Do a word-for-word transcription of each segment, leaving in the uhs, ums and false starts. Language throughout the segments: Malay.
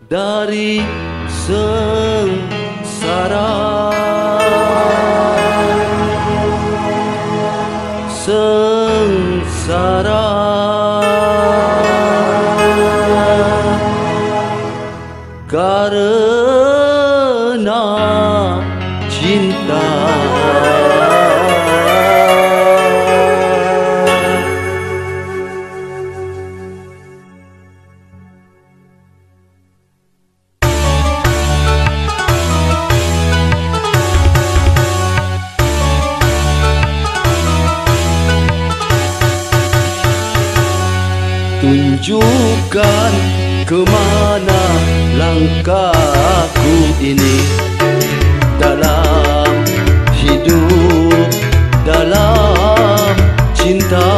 dari sengsara, sengsara. Karena cinta. Tunjukkan kemana langkahku ini dalam hidup, dalam cinta.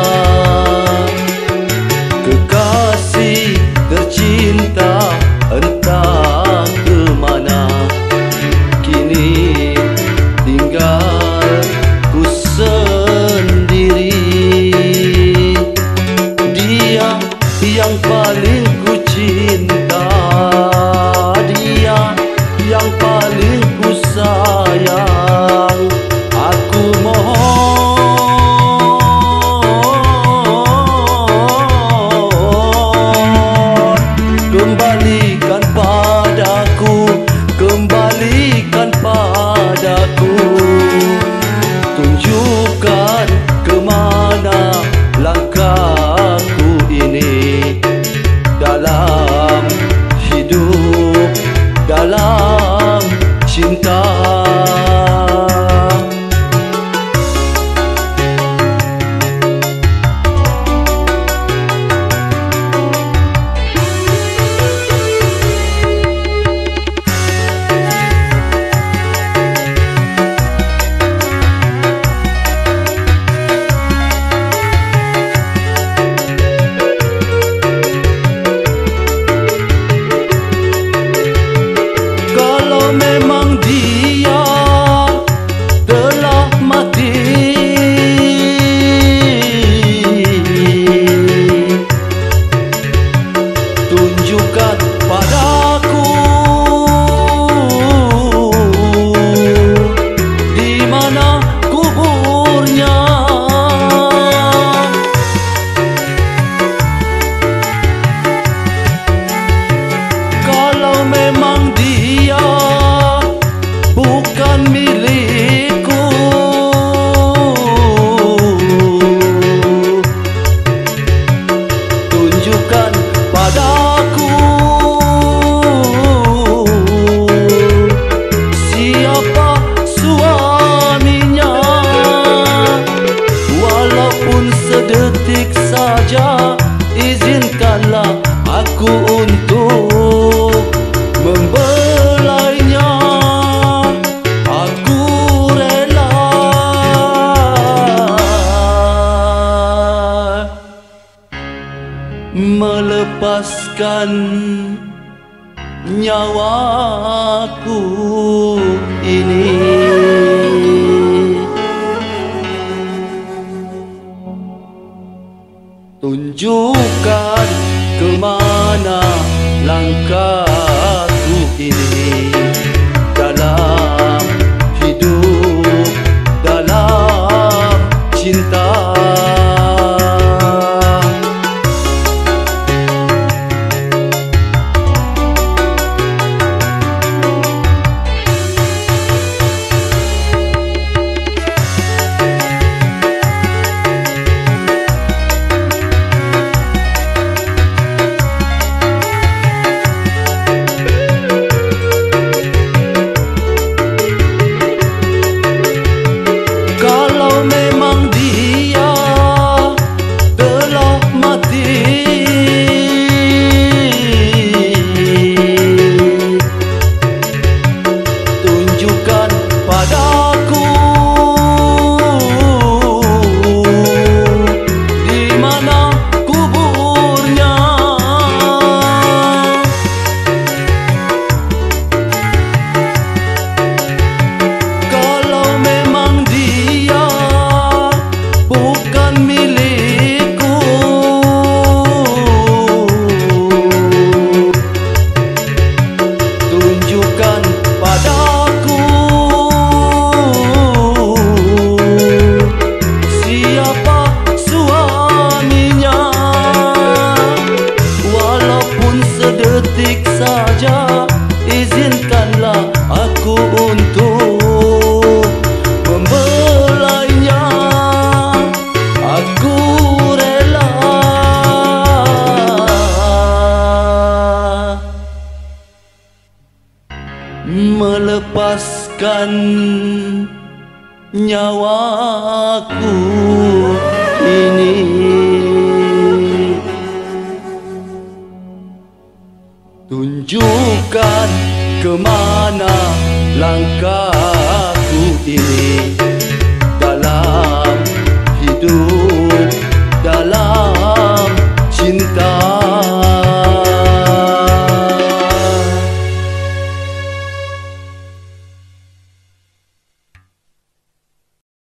Kekasih tercinta, entah kemana kini tinggal ku sendiri. Dia yang paling ku cinta, dia yang paling ku sayang. Aku mohon, kembalikan padaku, kembalikan padaku. Tunjukkan kemana langkahku ini dalam hidup, dalam cinta. Memang dia telah mati, tunjukkan padaku di mana kuburnya. Kalau memang dia bukan milikku, tunjukkan padaku siapa suaminya. Walaupun sedetik saja, izinkanlah aku untuk membelainya. Aku rela melepaskan nyawaku ini. Tunjukkan kemana langkahku ini dalam hidup, dalam cinta. melepaskan nyawaku ini. Tunjukkan kemana langkahku ini.